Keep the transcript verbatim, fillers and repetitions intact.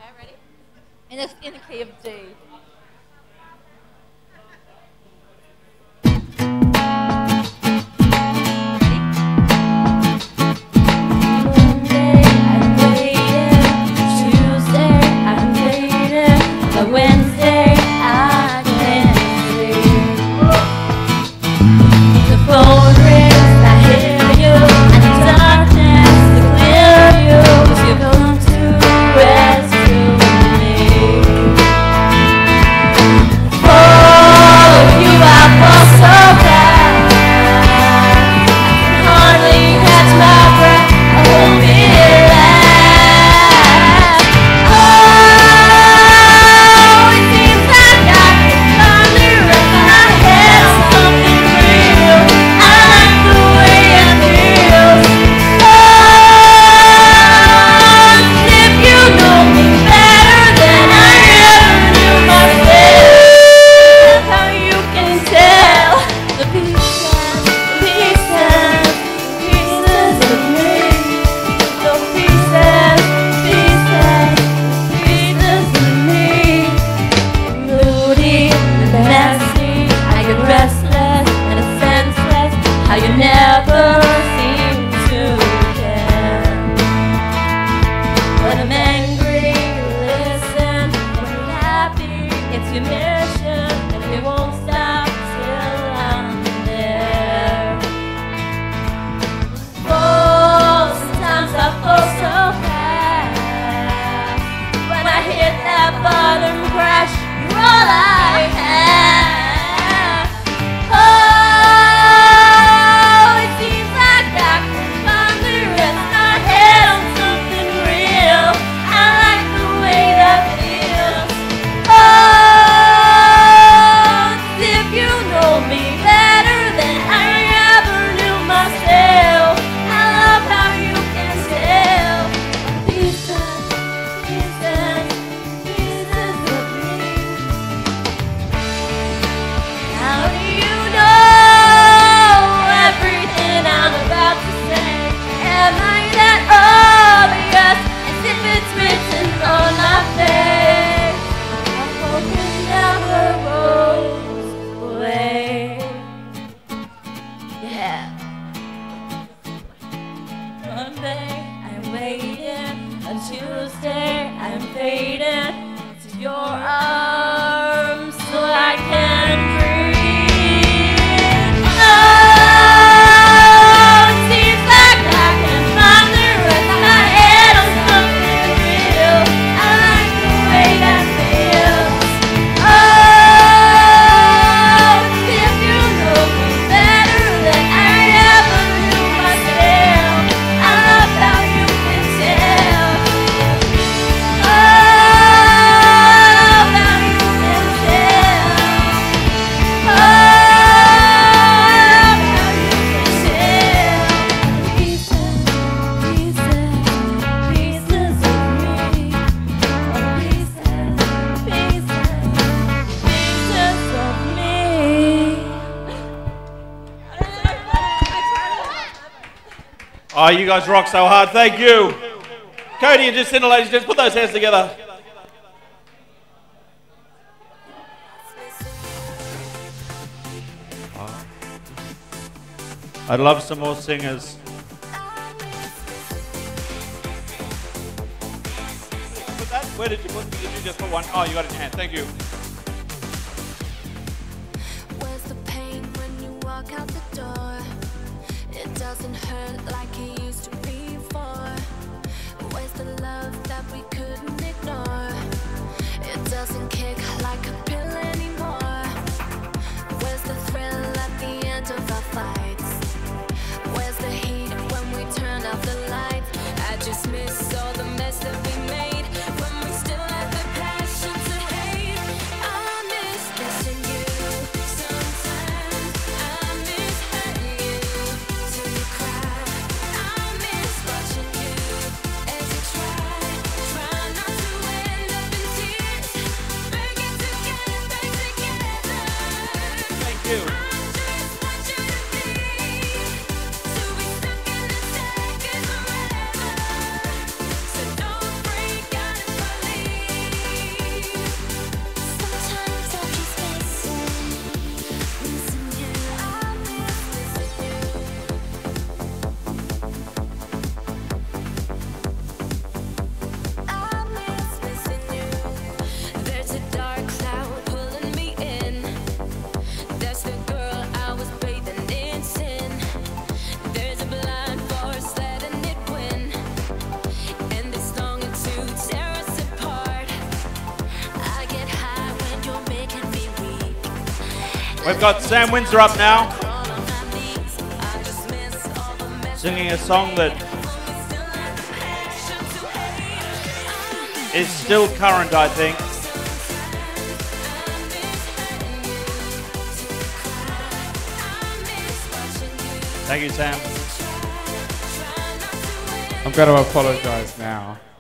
In the, in the key of D. Oh, you guys rock so hard. Thank you. Cody and Jacinta, ladies and gents, put those hands together. Oh. I'd love some more singers. Put that? Where did you put? Did you just put one? Oh, you got it in your hand. Thank you. Where's the pain when you walk out the door? It doesn't hurt like it used to before. Where's the love that we couldn't ignore? It doesn't kick like a pill anymore. Where's the thrill at the end of our fights? Where's the heat when we turn off the lights? I just miss all the mess that we made when we still had the passion to hate. I miss missing you sometimes. I miss hurting you till you cry. I miss watching you as you try, try not to end up in tears, begging to get back together. Thank you. I just want you to be, to be stuck in the second forever. So don't We've got Sam Windsor up now, singing a song that is still current, I think. Thank you, Sam. I'm going to apologise now.